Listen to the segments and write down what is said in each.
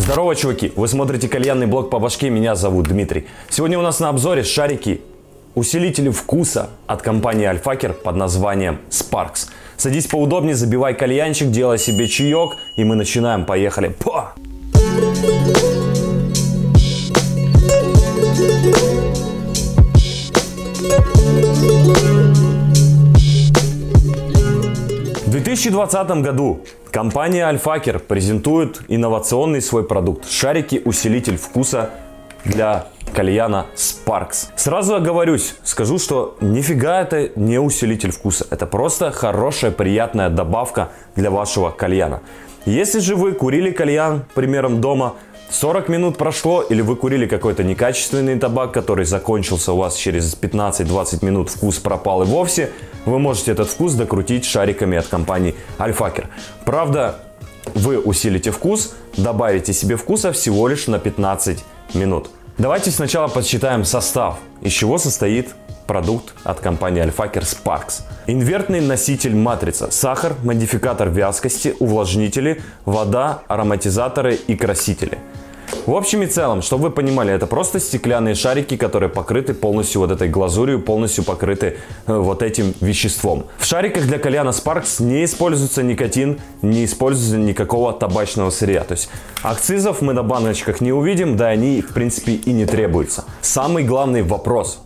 Здорово, чуваки! Вы смотрите кальянный блог по башке, меня зовут Дмитрий. Сегодня у нас на обзоре шарики, усилители вкуса от компании Альфакер под названием Sparks. Садись поудобнее, забивай кальянчик, делай себе чаек, и мы начинаем. Поехали! Па! В 2020 году компания Альфакер презентует инновационный свой продукт – шарики-усилитель вкуса для кальяна Sparks. Сразу оговорюсь, скажу, что нифига это не усилитель вкуса. Это просто хорошая, приятная добавка для вашего кальяна. Если же вы курили кальян, примером, дома, 40 минут прошло, или вы курили какой-то некачественный табак, который закончился у вас через 15-20 минут, вкус пропал и вовсе, вы можете этот вкус докрутить шариками от компании Альфакер. Правда, вы усилите вкус, добавите себе вкуса всего лишь на 15 минут. Давайте сначала подсчитаем состав, из чего состоит продукт от компании Альфакер Sparks. Инвертный носитель матрица, сахар, модификатор вязкости, увлажнители, вода, ароматизаторы и красители. В общем и целом, чтобы вы понимали, это просто стеклянные шарики, которые покрыты полностью вот этой глазурью, полностью покрыты вот этим веществом. В шариках для кальяна Sparks не используется никотин, не используется никакого табачного сырья. То есть акцизов мы на баночках не увидим, да они в принципе и не требуются. Самый главный вопрос,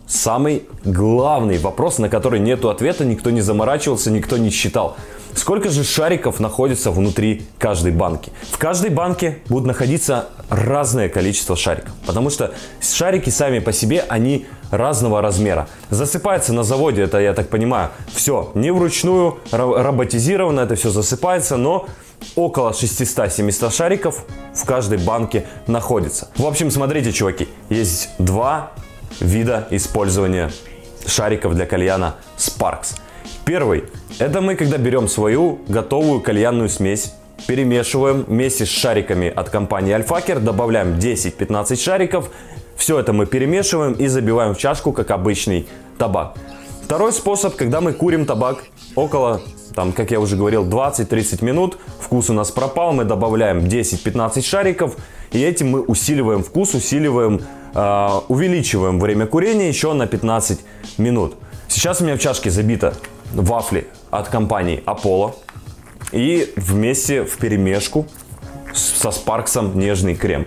на который нету ответа, никто не заморачивался, никто не считал. Сколько же шариков находится внутри каждой банки? В каждой банке будут находиться разное количество шариков, потому что шарики сами по себе, они разного размера. Засыпается на заводе, это, я так понимаю, все не вручную, роботизировано, это все засыпается, но около 600-700 шариков в каждой банке находится. В общем, смотрите, чуваки, есть два вида использования шариков для кальяна Sparks. Первый – это мы, когда берем свою готовую кальянную смесь, перемешиваем вместе с шариками от компании Альфакер, добавляем 10-15 шариков, все это мы перемешиваем и забиваем в чашку, как обычный табак. Второй способ, когда мы курим табак около, как я уже говорил, 20-30 минут, вкус у нас пропал, мы добавляем 10-15 шариков, и этим мы усиливаем вкус, увеличиваем время курения еще на 15 минут. Сейчас у меня в чашке забито вафли от компании Apollo и вместе вперемешку со Sparks'ом нежный крем.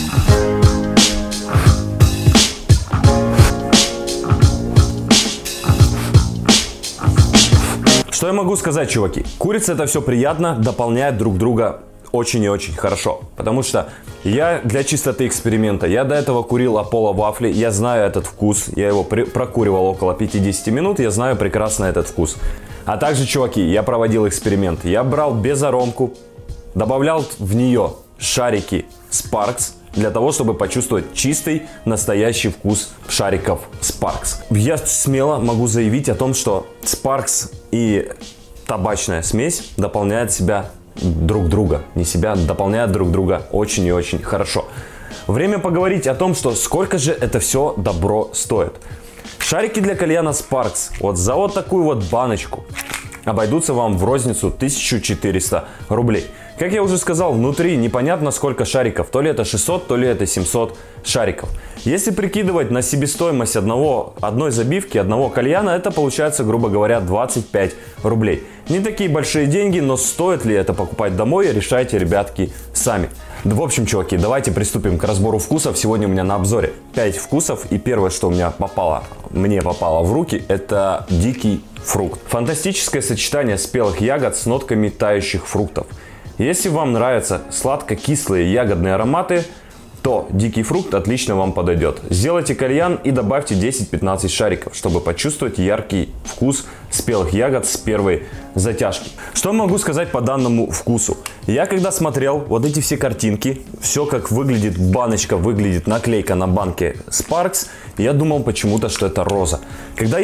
Что я могу сказать, чуваки? Курица — это все приятно, дополняет друг друга очень и очень хорошо. Потому что я для чистоты эксперимента, я до этого курил Apollo вафли, я знаю этот вкус, я его прокуривал около 50 минут, я знаю прекрасно этот вкус. А также, чуваки, я проводил эксперимент, я брал безаромку, добавлял в нее шарики Sparks, для того, чтобы почувствовать чистый, настоящий вкус шариков Sparks. Я смело могу заявить о том, что Sparks и табачная смесь дополняют друг друга, дополняют друг друга очень и очень хорошо. Время поговорить о том, что сколько же это все добро стоит. Шарики для кальяна Sparks вот за вот такую вот баночку обойдутся вам в розницу 1400 рублей. Как я уже сказал, внутри непонятно сколько шариков, то ли это 600, то ли это 700 шариков. Если прикидывать на себестоимость одной забивки, одного кальяна, это получается, грубо говоря, 25 рублей. Не такие большие деньги, но стоит ли это покупать домой, решайте, ребятки, сами. В общем, чуваки, давайте приступим к разбору вкусов. Сегодня у меня на обзоре 5 вкусов, и первое, что мне попало в руки, это дикий фрукт. Фантастическое сочетание спелых ягод с нотками тающих фруктов. Если вам нравятся сладко-кислые ягодные ароматы, то дикий фрукт отлично вам подойдет. Сделайте кальян и добавьте 10-15 шариков, чтобы почувствовать яркий вкус спелых ягод с первой затяжки. Что могу сказать по данному вкусу? Я когда смотрел вот эти все картинки, все как выглядит баночка, выглядит наклейка на банке Sparks, я думал почему-то, что это роза. Когда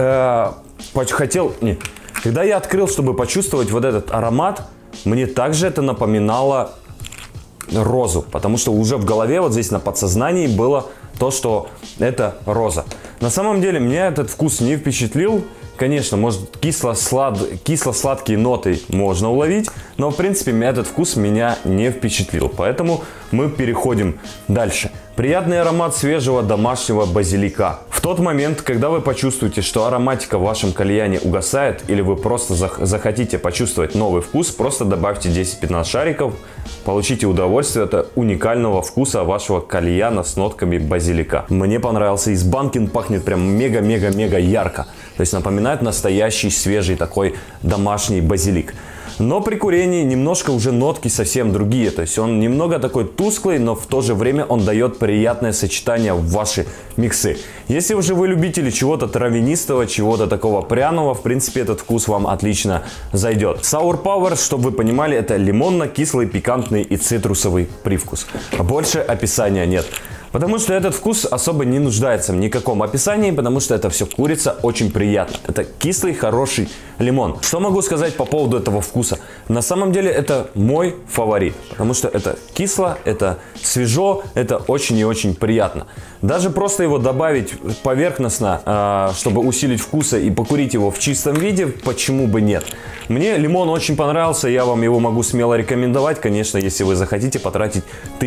я открыл, чтобы почувствовать вот этот аромат, мне также это напоминало розу, потому что уже в голове, вот здесь на подсознании было то, что это роза. На самом деле меня этот вкус не впечатлил, Конечно, может кисло-сладкие ноты можно уловить, но в принципе этот вкус меня не впечатлил. Поэтому мы переходим дальше. Приятный аромат свежего домашнего базилика. В тот момент, когда вы почувствуете, что ароматика в вашем кальяне угасает, или вы просто захотите почувствовать новый вкус, просто добавьте 10-15 шариков, получите удовольствие от уникального вкуса вашего кальяна с нотками базилика. Мне понравился, из банки он пахнет прям мега-мега-мега ярко. То есть напоминает настоящий свежий такой домашний базилик. Но при курении немножко уже нотки совсем другие. То есть он немного такой тусклый, но в то же время он дает приятное сочетание в ваши миксы. Если уже вы любители чего-то травянистого, чего-то такого пряного, в принципе этот вкус вам отлично зайдет. Sour Power, чтобы вы понимали, это лимонно-кислый, пикантный и цитрусовый привкус. Больше описания нет. Потому что этот вкус особо не нуждается в никаком описании, потому что это все курица очень приятно. Это кислый, хороший лимон. Что могу сказать по поводу этого вкуса? На самом деле это мой фаворит, потому что это кисло, это свежо, это очень и очень приятно. Даже просто его добавить поверхностно, чтобы усилить вкус и покурить его в чистом виде, почему бы нет? Мне лимон очень понравился, я вам его могу смело рекомендовать, конечно, если вы захотите потратить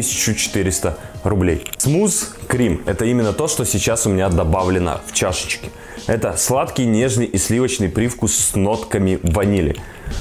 1400 рублей. Смуз крем – это именно то, что сейчас у меня добавлено в чашечке. Это сладкий, нежный и сливочный привкус с нотками ванили.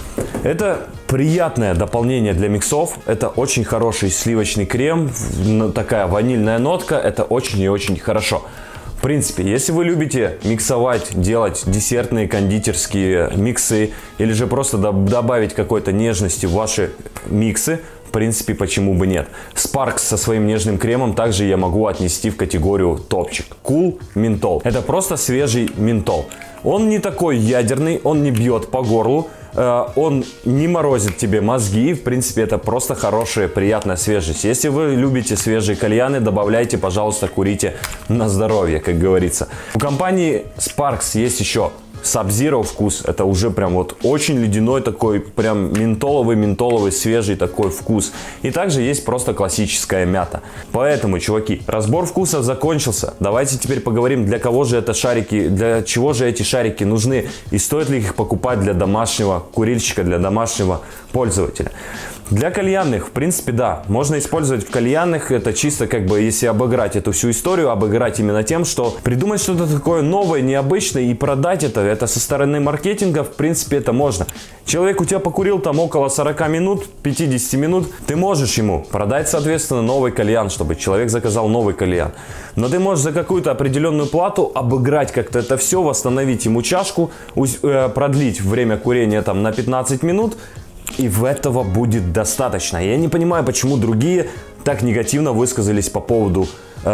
Это приятное дополнение для миксов. Это очень хороший сливочный крем, такая ванильная нотка. Это очень и очень хорошо. В принципе, если вы любите миксовать, делать десертные кондитерские миксы или же просто добавить какой-то нежности в ваши миксы, в принципе, почему бы нет. Sparks со своим нежным кремом также я могу отнести в категорию топчик. Cool ментол. Это просто свежий ментол. Он не такой ядерный, он не бьет по горлу, он не морозит тебе мозги. В принципе, это просто хорошая, приятная свежесть. Если вы любите свежие кальяны, добавляйте, пожалуйста, курите на здоровье, как говорится. У компании Sparks есть еще Sub-Zero вкус. Это уже прям вот очень ледяной такой, прям ментоловый, свежий такой вкус. И также есть просто классическая мята. Поэтому, чуваки, разбор вкусов закончился. Давайте теперь поговорим, для кого же это шарики, для чего же эти шарики нужны и стоит ли их покупать для домашнего курильщика, для домашнего пользователя. Для кальянных, в принципе, да, можно использовать в кальянных. Это чисто как бы, если обыграть эту всю историю, обыграть именно тем, что придумать что-то такое новое, необычное и продать это со стороны маркетинга, в принципе, это можно. Человек у тебя покурил там около 40 минут, 50 минут, ты можешь ему продать, соответственно, новый кальян, чтобы человек заказал новый кальян. Но ты можешь за какую-то определенную плату обыграть как-то это все, восстановить ему чашку, продлить время курения там на 15 минут, и этого будет достаточно. Я не понимаю, почему другие так негативно высказались по поводу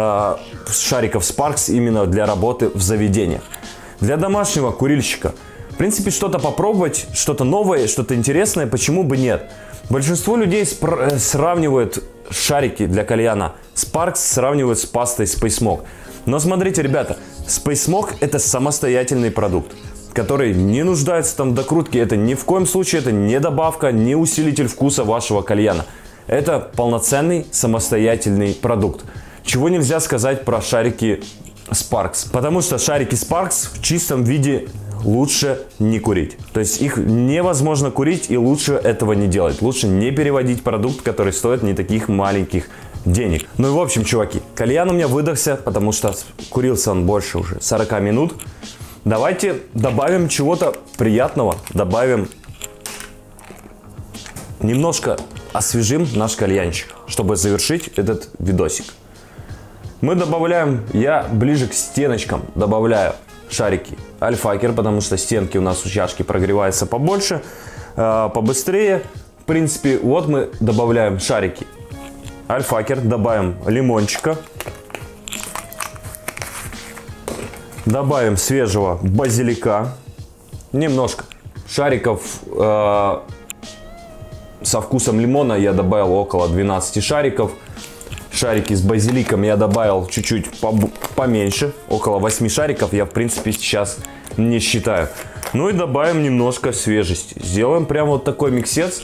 шариков Sparks именно для работы в заведениях. Для домашнего курильщика, в принципе, что-то попробовать, что-то новое, что-то интересное, почему бы нет? Большинство людей сравнивают шарики для кальяна Sparks, сравнивают с пастой Space Smoke. Но смотрите, ребята, Space Smoke это самостоятельный продукт, который не нуждается там в докрутке. Это ни в коем случае это не добавка, не усилитель вкуса вашего кальяна. Это полноценный самостоятельный продукт. Чего нельзя сказать про шарики Sparks. Потому что шарики Sparks в чистом виде лучше не курить. То есть их невозможно курить и лучше этого не делать. Лучше не переводить продукт, который стоит не таких маленьких денег. Ну и в общем, чуваки, кальян у меня выдохся, потому что курился он больше уже 40 минут. Давайте добавим чего-то приятного, добавим, немножко освежим наш кальянчик, чтобы завершить этот видосик. Мы добавляем, я ближе к стеночкам добавляю шарики Альфакер, потому что стенки у нас у чашки прогреваются побольше, побыстрее. В принципе, вот мы добавляем шарики Альфакер, добавим лимончика. Добавим свежего базилика, немножко шариков со вкусом лимона я добавил около 12 шариков. Шарики с базиликом я добавил чуть-чуть поменьше, около 8 шариков я в принципе сейчас не считаю. Ну и добавим немножко свежести. Сделаем прям вот такой миксец.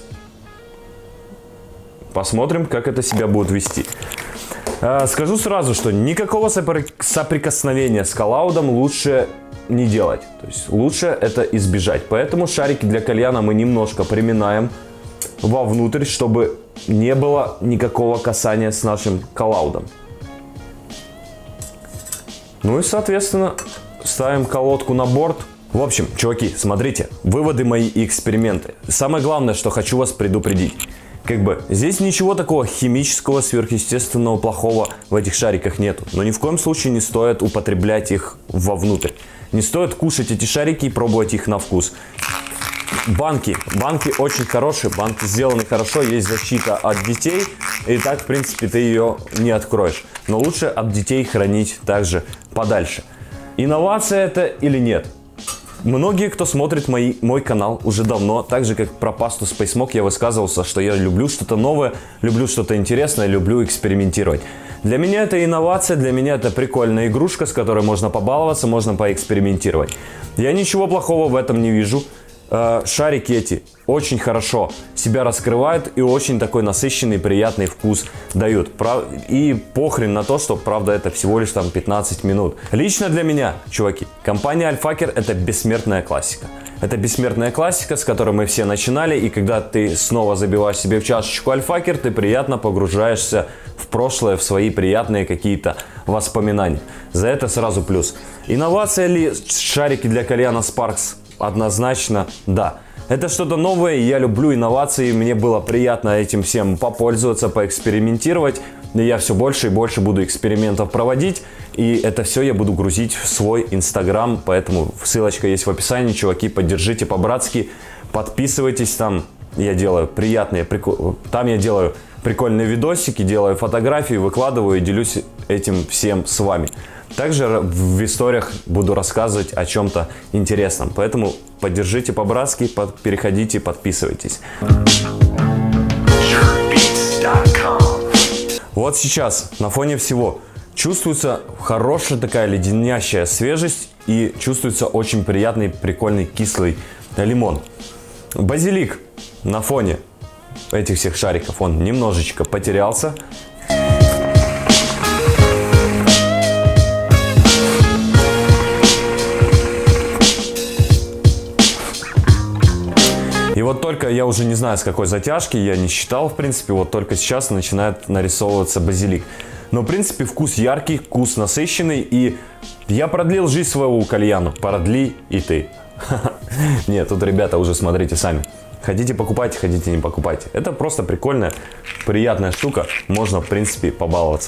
Посмотрим, как это себя будет вести. Скажу сразу, что никакого соприкосновения с коллаудом лучше не делать. То есть лучше это избежать. Поэтому шарики для кальяна мы немножко приминаем вовнутрь, чтобы не было никакого касания с нашим коллаудом. Ну и, соответственно, ставим колодку на борт. В общем, чуваки, смотрите, выводы мои и эксперименты. Самое главное, что хочу вас предупредить. Здесь ничего такого химического, сверхъестественного, плохого в этих шариках нету. Но ни в коем случае не стоит употреблять их вовнутрь. Не стоит кушать эти шарики и пробовать их на вкус. Банки очень хорошие, банки сделаны хорошо, есть защита от детей. И так, в принципе, ты ее не откроешь. Но лучше от детей хранить также подальше. Инновация это или нет? Многие, кто смотрит мой канал уже давно, так же как про пасту Space Smoke, я высказывался, что я люблю что-то новое, люблю что-то интересное, люблю экспериментировать. Для меня это инновация, для меня это прикольная игрушка, с которой можно побаловаться, можно поэкспериментировать. Я ничего плохого в этом не вижу. Шарики эти очень хорошо себя раскрывают и очень такой насыщенный, приятный вкус дают. И похрен на то, что, правда, это всего лишь там 15 минут. Лично для меня, чуваки, компания Альфакер — это бессмертная классика. Это бессмертная классика, с которой мы все начинали. И когда ты снова забиваешь себе в чашечку Альфакер, ты приятно погружаешься в прошлое, в свои приятные какие-то воспоминания. За это сразу плюс. Инновация ли шарики для кальяна Sparks? Однозначно да. Это что-то новое, я люблю инновации, мне было приятно этим всем попользоваться, поэкспериментировать. И я все больше и больше буду экспериментов проводить, и это все я буду грузить в свой Инстаграм, поэтому ссылочка есть в описании, чуваки, поддержите по-братски, подписывайтесь, там я делаю там я делаю прикольные видосики, делаю фотографии, выкладываю и делюсь этим всем с вами. Также в историях буду рассказывать о чем-то интересном. Поэтому поддержите по-братски, переходите, подписывайтесь. Вот сейчас на фоне всего чувствуется хорошая такая леденящая свежесть и чувствуется очень приятный, прикольный кислый лимон. Базилик на фоне этих всех шариков, он немножечко потерялся. И вот только, я уже не знаю с какой затяжки, я не считал, в принципе, вот только сейчас начинает нарисовываться базилик. Но, в принципе, вкус яркий, вкус насыщенный, и я продлил жизнь своего кальяну, продли и ты. Нет, тут, ребята, уже смотрите сами. Хотите покупайте, хотите не покупайте. Это просто прикольная, приятная штука, можно, в принципе, побаловаться.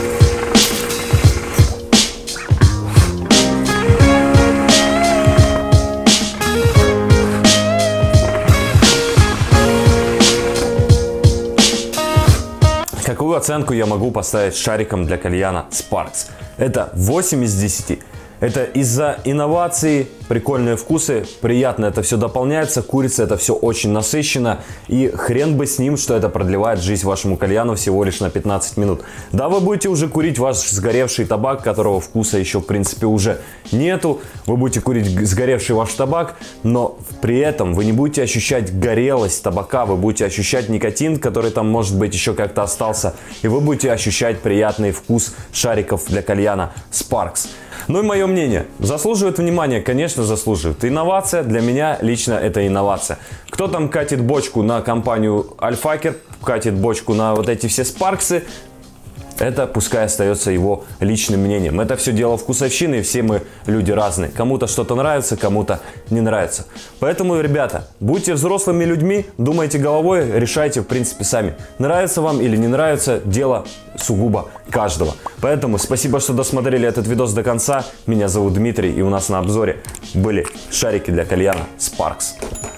Какую оценку я могу поставить шарикам для кальяна Sparks? Это 8 из 10. Это из-за инноваций, прикольные вкусы, приятно это все дополняется, курица это все очень насыщенно, и хрен бы с ним, что это продлевает жизнь вашему кальяну всего лишь на 15 минут. Да, вы будете уже курить ваш сгоревший табак, которого вкуса еще в принципе уже нету, вы будете курить сгоревший ваш табак, но при этом вы не будете ощущать горелость табака, вы будете ощущать никотин, который там может быть еще как-то остался, и вы будете ощущать приятный вкус шариков для кальяна Sparks. Ну и мое мнение, заслуживает внимания, конечно заслуживает. Инновация, для меня лично это инновация. Кто там катит бочку на компанию Альфакер, катит бочку на вот эти все Спарксы, это пускай остается его личным мнением. Это все дело вкусовщины, и все мы люди разные. Кому-то что-то нравится, кому-то не нравится. Поэтому, ребята, будьте взрослыми людьми, думайте головой, решайте, в принципе, сами. Нравится вам или не нравится, дело сугубо каждого. Поэтому спасибо, что досмотрели этот видос до конца. Меня зовут Дмитрий, и у нас на обзоре были шарики для кальяна Sparks.